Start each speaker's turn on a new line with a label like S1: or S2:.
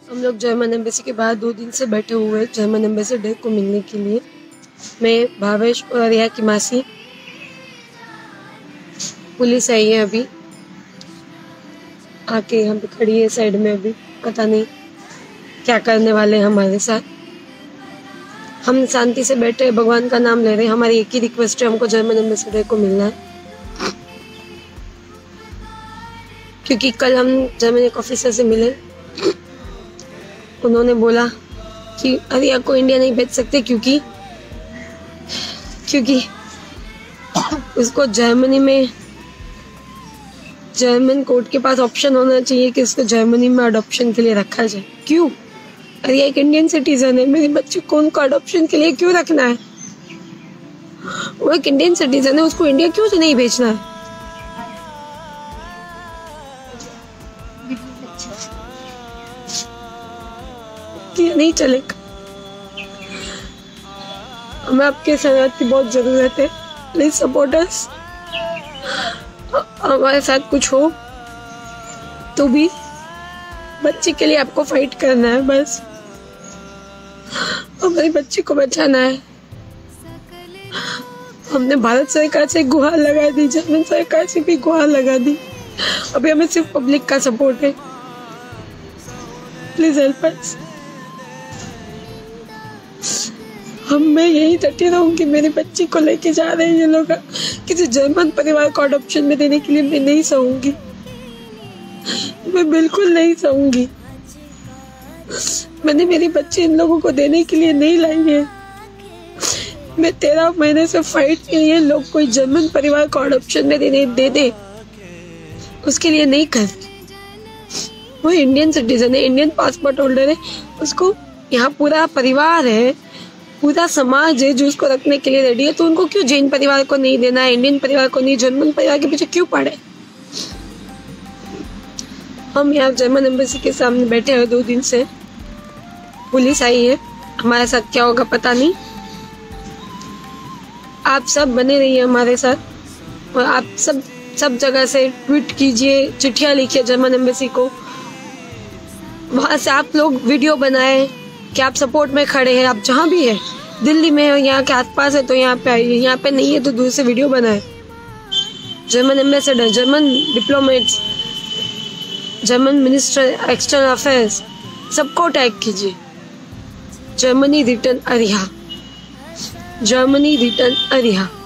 S1: हम लोग German embassy के बाहर 2 दिन से बैठे हुए हैं जर्मन एम्बेसडर को मिलने के लिए। मैं, भावेश और रिया की मासी। पुलिस आई है अभी, आके यहाँ पे खड़ी है साइड में। अभी पता नहीं क्या करने वाले हैं हमारे साथ। हम शांति से बैठे हैं, भगवान का नाम ले रहे हैं। हमारी एक ही रिक्वेस्ट है, हमको जर्मन एम्बेसडर को मिलना है। क्योंकि कल हम जर्मन एक ऑफिसर से मिले, उन्होंने बोला कि रिया को इंडिया नहीं भेज सकते क्योंकि उसको जर्मनी में जर्मन कोर्ट के पास ऑप्शन होना चाहिए कि उसको जर्मनी में अडॉप्शन के लिए रखा जाए। क्यों? रिया एक इंडियन सिटीजन है, मेरी बच्ची को उनको अडॉप्शन के लिए क्यों रखना है? वो एक इंडियन सिटीजन है, उसको इंडिया क्यों नहीं भेजना है? ये नहीं चलेगा। हमें आपके सहयोग की बहुत जरूरत है। Please support us. हमारे साथ कुछ हो तो भी बच्ची के लिए आपको फाइट करना है। बस हमारी बच्ची को बचाना है। हमने भारत सरकार से गुहार लगा दी, जर्मन सरकार से भी गुहार लगा दी। अभी हमें सिर्फ पब्लिक का सपोर्ट है। Please help us. मैं यही डटी रहूंगी। मेरी बच्ची को लेके जा रहे हैं ये लोग किसी जर्मन परिवार को अडॉप्शन में देने के लिए। मैं नहीं सहूंगी, मैं बिल्कुल नहीं सहूंगी। मैंने मेरी बच्ची इन लोगों को देने के लिए नहीं लाई है। मैं 13 महीने से फाइट की है, लोग कोई जर्मन परिवार को अडॉप्शन में दे दे, उसके लिए नहीं कर। वो इंडियन सिटीजन है, इंडियन पासपोर्ट होल्डर है, उसको यहाँ पूरा परिवार है, पूरा समाज है जो उसको रखने के लिए रेडी है। तो उनको क्यों जैन परिवार को नहीं देना है, इंडियन परिवार को नहीं, जर्मन परिवार के पीछे क्यों पड़े? हम यहाँ जर्मन एम्बेसी के सामने बैठे हैं 2 दिन से। पुलिस आई है, हमारे साथ क्या होगा पता नहीं। आप सब बने रहिए हमारे साथ और आप सब जगह से ट्वीट कीजिए, चिट्ठियाँ लिखिए जर्मन एम्बेसी को। वहाँ से आप लोग वीडियो बनाए कि आप सपोर्ट में खड़े हैं। आप जहाँ भी है, दिल्ली में हो, यहाँ के आसपास है तो यहाँ पे आइए, यहाँ पे नहीं है तो दूर से वीडियो बनाए। German ambassador, German diplomats, German minister external affairs, सबको टैग कीजिए। Germany return Ariha, Germany return Ariha.